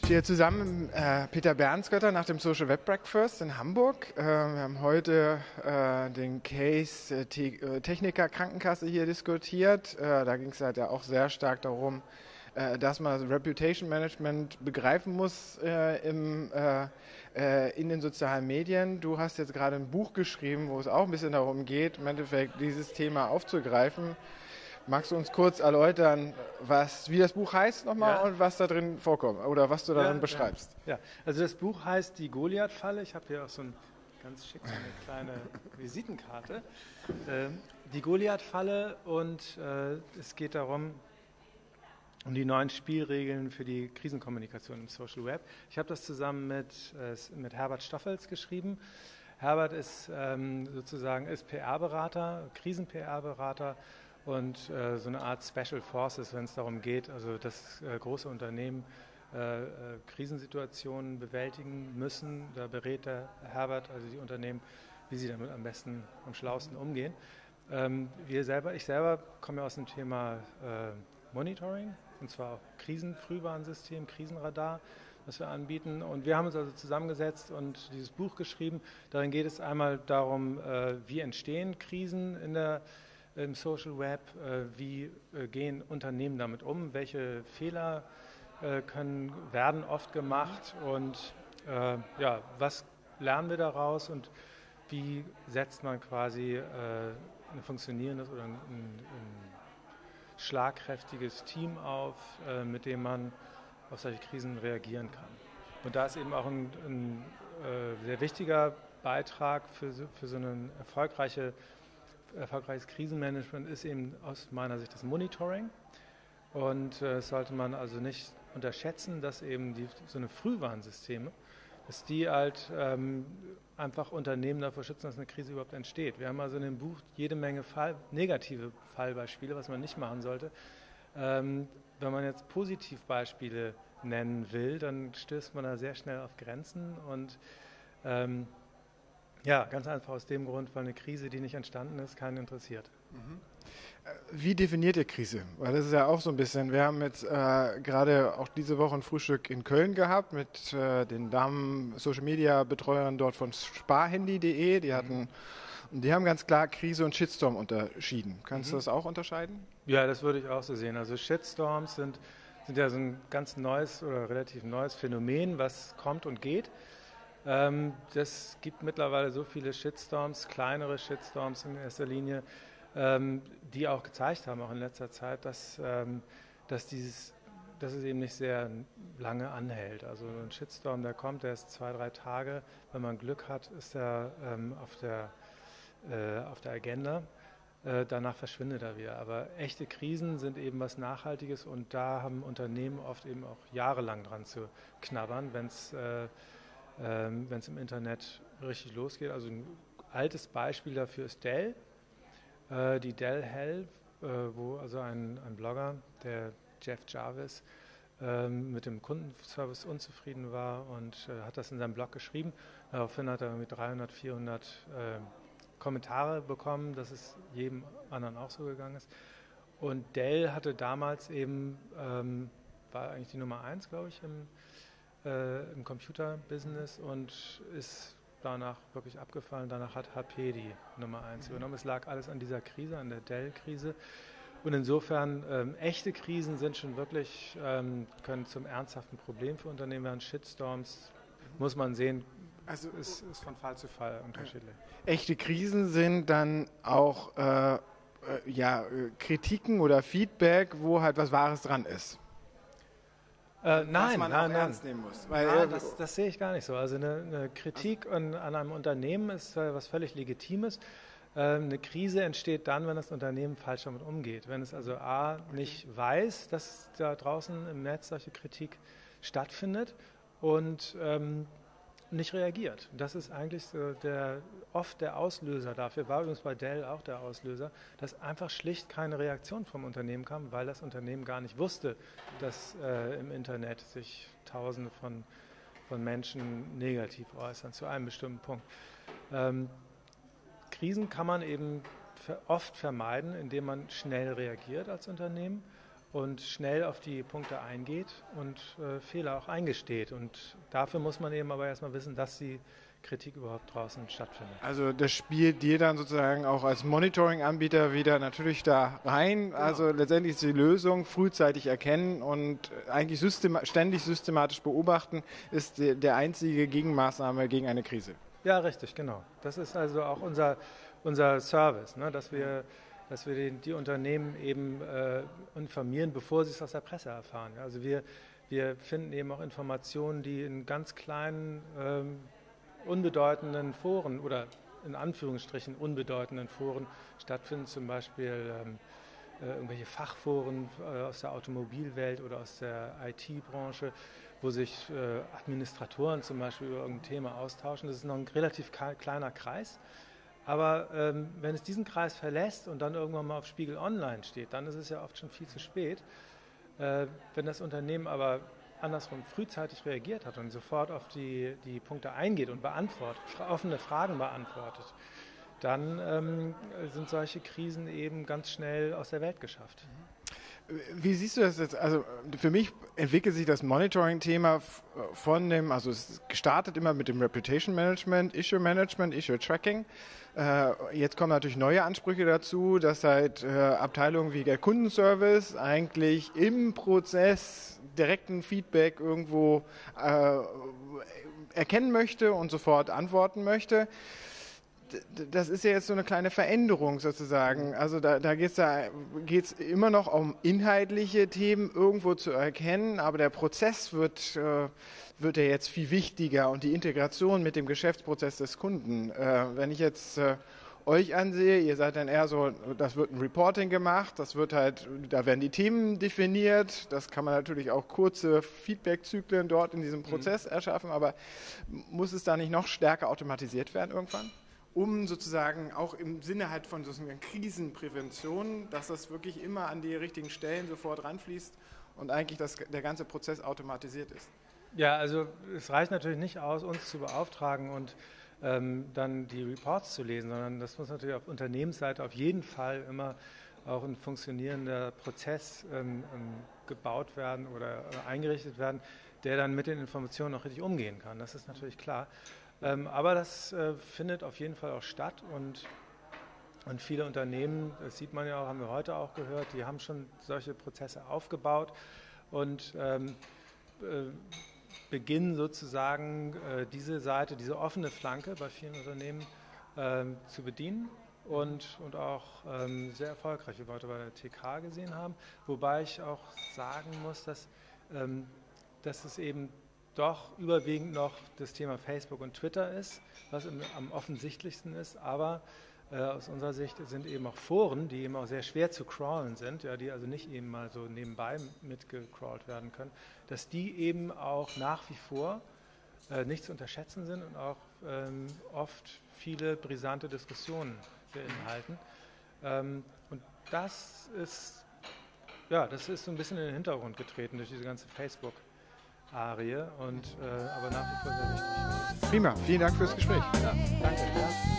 stehe zusammen mit Peter Bernsgötter nach dem Social Web Breakfast in Hamburg. Wir haben heute den Case Techniker Krankenkasse hier diskutiert. Da ging es halt ja auch sehr stark darum, dass man das Reputation Management begreifen muss in den sozialen Medien. Du hast jetzt gerade ein Buch geschrieben, wo es auch ein bisschen darum geht, im Endeffekt dieses Thema aufzugreifen. Magst du uns kurz erläutern, wie das Buch heißt nochmal und was da drin vorkommt oder was du darin beschreibst? Ja, also das Buch heißt Die Goliath-Falle. Ich habe hier auch so eine eine kleine Visitenkarte. Die Goliath-Falle und es geht darum, um die neuen Spielregeln für die Krisenkommunikation im Social Web. Ich habe das zusammen mit Herbert Stoffels geschrieben. Herbert ist sozusagen PR-Berater, Krisen-PR-Berater und so eine Art Special Forces, wenn es darum geht, also dass große Unternehmen Krisensituationen bewältigen müssen. Da berät der Herbert also die Unternehmen, wie sie damit am besten, am schlausten umgehen. Ich selber komme ja aus dem Thema Monitoring, und zwar auch Krisenfrühwarnsystem, Krisenradar, was wir anbieten. Und wir haben uns also zusammengesetzt und dieses Buch geschrieben. Darin geht es einmal darum, wie entstehen Krisen im Social Web, wie gehen Unternehmen damit um, welche Fehler werden oft gemacht und was lernen wir daraus und wie setzt man quasi ein funktionierendes oder ein schlagkräftiges Team auf, mit dem man auf solche Krisen reagieren kann. Und da ist eben auch ein sehr wichtiger Beitrag für so ein erfolgreiches Krisenmanagement ist eben aus meiner Sicht das Monitoring. Und das sollte man also nicht unterschätzen, dass eben so eine Frühwarnsysteme, dass die halt einfach Unternehmen davor schützen, dass eine Krise überhaupt entsteht. Wir haben also in dem Buch jede Menge negative Fallbeispiele, was man nicht machen sollte. Wenn man jetzt Positivbeispiele nennen will, dann stößt man da sehr schnell auf Grenzen und ganz einfach aus dem Grund, weil eine Krise, die nicht entstanden ist, keinen interessiert. Wie definiert ihr Krise? Weil das ist ja auch so ein bisschen, wir haben jetzt gerade auch diese Woche ein Frühstück in Köln gehabt mit den Damen Social-Media-Betreuern dort von sparhandy.de. Die haben ganz klar Krise und Shitstorm unterschieden. Kannst du das auch unterscheiden? Ja, das würde ich auch so sehen. Also Shitstorms sind ja so ein ganz neues oder relativ neues Phänomen, was kommt und geht. Das gibt mittlerweile so viele Shitstorms, kleinere Shitstorms in erster Linie, die auch gezeigt haben, auch in letzter Zeit, dass es eben nicht sehr lange anhält. Also ein Shitstorm, der ist 2-3 Tage. Wenn man Glück hat, ist er auf der Agenda. Danach verschwindet er wieder. Aber echte Krisen sind eben was Nachhaltiges und da haben Unternehmen oft eben auch jahrelang dran zu knabbern, wenn es im Internet richtig losgeht. Also ein altes Beispiel dafür ist Dell. Die Dell Help, wo also ein Blogger, der Jeff Jarvis, mit dem Kundenservice unzufrieden war und hat das in seinem Blog geschrieben. Daraufhin hat er mit 300, 400 Kommentare bekommen, dass es jedem anderen auch so gegangen ist. Und Dell hatte damals eben, war eigentlich die Nummer 1, glaube ich, im Computer-Business und ist danach wirklich abgefallen. Danach hat HP die Nummer 1 übernommen. Es lag alles an dieser Krise, an der Dell-Krise. Und insofern, echte Krisen sind schon wirklich, können zum ernsthaften Problem für Unternehmen werden. Shitstorms muss man sehen, also ist von Fall zu Fall unterschiedlich. Echte Krisen sind dann auch Kritiken oder Feedback, wo halt was Wahres dran ist. Nein, ernst nehmen muss. Das sehe ich gar nicht so. Also eine Kritik an einem Unternehmen ist was völlig Legitimes. Eine Krise entsteht dann, wenn das Unternehmen falsch damit umgeht. Wenn es also nicht weiß, dass da draußen im Netz solche Kritik stattfindet und nicht reagiert. Das ist eigentlich so oft der Auslöser dafür, war übrigens bei Dell auch der Auslöser, dass einfach schlicht keine Reaktion vom Unternehmen kam, weil das Unternehmen gar nicht wusste, dass im Internet sich Tausende von Menschen negativ äußern, zu einem bestimmten Punkt. Krisen kann man eben oft vermeiden, indem man schnell reagiert als Unternehmen und schnell auf die Punkte eingeht und Fehler auch eingesteht. Und dafür muss man eben aber erstmal wissen, dass die Kritik überhaupt draußen stattfindet. Also das spielt dir dann sozusagen auch als Monitoring-Anbieter wieder natürlich da rein. Genau. Also letztendlich ist die Lösung frühzeitig erkennen und eigentlich ständig systematisch beobachten, ist der einzige Gegenmaßnahme gegen eine Krise. Ja, richtig, genau. Das ist also auch unser Service, ne, dass wir die Unternehmen eben informieren, bevor sie es aus der Presse erfahren. Also wir finden eben auch Informationen, die in ganz kleinen, unbedeutenden Foren oder in Anführungsstrichen unbedeutenden Foren stattfinden, zum Beispiel irgendwelche Fachforen aus der Automobilwelt oder aus der IT-Branche, wo sich Administratoren zum Beispiel über irgendein Thema austauschen. Das ist noch ein relativ kleiner Kreis. Aber wenn es diesen Kreis verlässt und dann irgendwann mal auf Spiegel Online steht, dann ist es ja oft schon viel zu spät. Wenn das Unternehmen aber andersrum frühzeitig reagiert hat und sofort auf die Punkte eingeht und offene Fragen beantwortet, dann sind solche Krisen eben ganz schnell aus der Welt geschafft. Wie siehst du das jetzt? Also für mich entwickelt sich das Monitoring-Thema also es ist gestartet immer mit dem Reputation Management, Issue Tracking. Jetzt kommen natürlich neue Ansprüche dazu, dass halt Abteilungen wie der Kundenservice eigentlich im Prozess direkten Feedback irgendwo erkennen möchte und sofort antworten möchte. Das ist ja jetzt so eine kleine Veränderung sozusagen. Also da geht's immer noch um inhaltliche Themen irgendwo zu erkennen, aber der Prozess wird ja jetzt viel wichtiger und die Integration mit dem Geschäftsprozess des Kunden. Wenn ich jetzt euch ansehe, ihr seid dann eher so, das wird ein Reporting gemacht, da werden die Themen definiert, das kann man natürlich auch kurze Feedback-Zyklen dort in diesem Prozess erschaffen, aber muss es da nicht noch stärker automatisiert werden irgendwann? Um sozusagen auch im Sinne halt von so einer Krisenprävention, dass das wirklich immer an die richtigen Stellen sofort ranfließt und eigentlich der ganze Prozess automatisiert ist. Ja, also es reicht natürlich nicht aus, uns zu beauftragen und dann die Reports zu lesen, sondern das muss natürlich auf Unternehmensseite auf jeden Fall immer auch ein funktionierender Prozess gebaut werden oder eingerichtet werden, der dann mit den Informationen auch richtig umgehen kann. Das ist natürlich klar. Aber das findet auf jeden Fall auch statt und viele Unternehmen, das sieht man ja auch, haben wir heute auch gehört, die haben schon solche Prozesse aufgebaut und beginnen sozusagen diese Seite, diese offene Flanke bei vielen Unternehmen zu bedienen und auch sehr erfolgreich, wie wir heute bei der TK gesehen haben. Wobei ich auch sagen muss, dass es eben doch überwiegend noch das Thema Facebook und Twitter ist, was am offensichtlichsten ist, aber aus unserer Sicht sind eben auch Foren, die eben auch sehr schwer zu crawlen sind, ja, die also nicht eben mal so nebenbei mitgecrawlt werden können, dass die eben auch nach wie vor nicht zu unterschätzen sind und auch oft viele brisante Diskussionen beinhalten. Und das ist so ein bisschen in den Hintergrund getreten durch diese ganze Facebook-Arie, aber nach wie vor sehr wichtig. Prima, vielen Dank fürs Gespräch. Ja, danke. Ja.